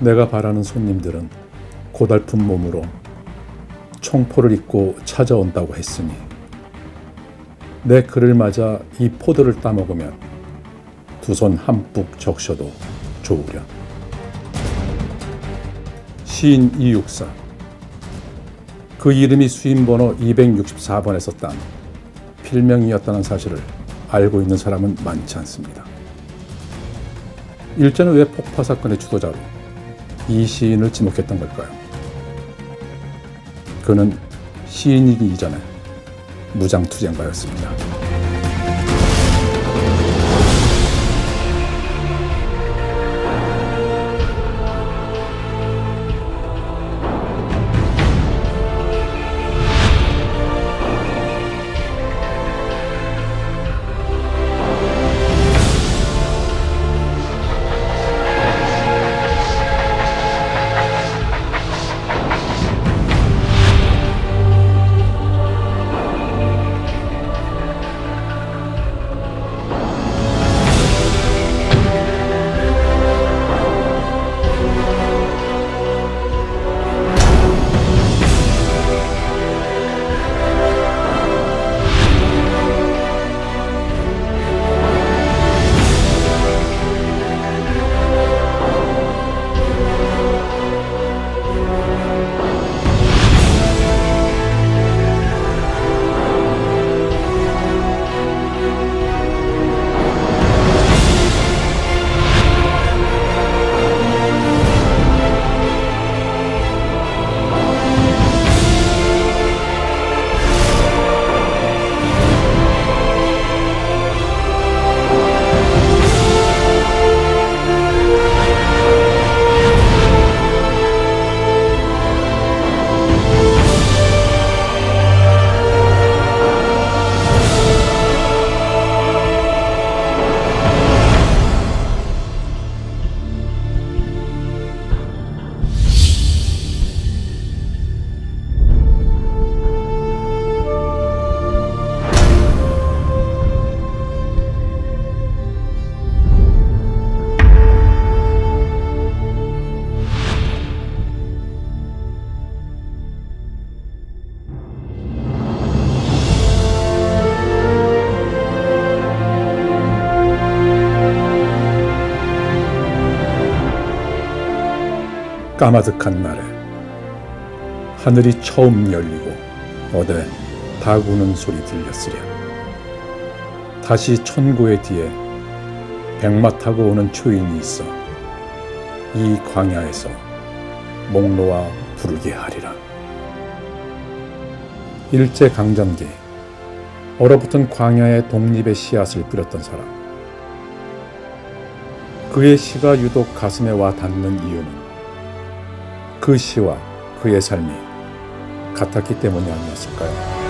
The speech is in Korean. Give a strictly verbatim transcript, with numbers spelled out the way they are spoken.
내가 바라는 손님들은 고달픈 몸으로 총포를 입고 찾아온다고 했으니 내 그를 맞아 이 포도를 따먹으면 두 손 한뿍 적셔도 좋으련. 시인 이육사. 그 이름이 수임번호 이백육십사 번에서 딴 필명이었다는 사실을 알고 있는 사람은 많지 않습니다. 일제는 왜 폭파 사건의 주도자로 이 시인을 지목했던 걸까요? 그는 시인이기 이전에 무장투쟁가였습니다. 까마득한 날에 하늘이 처음 열리고 어디 닭 우는 소리 들렸으랴. 다시 천고의 뒤에 백마 타고 오는 초인이 있어 이 광야에서 목 놓아 부르게 하리라. 일제강점기 얼어붙은 광야의 독립의 씨앗을 뿌렸던 사람. 그의 시가 유독 가슴에 와 닿는 이유는 그 시와 그의 삶이 같았기 때문이 아니었을까요?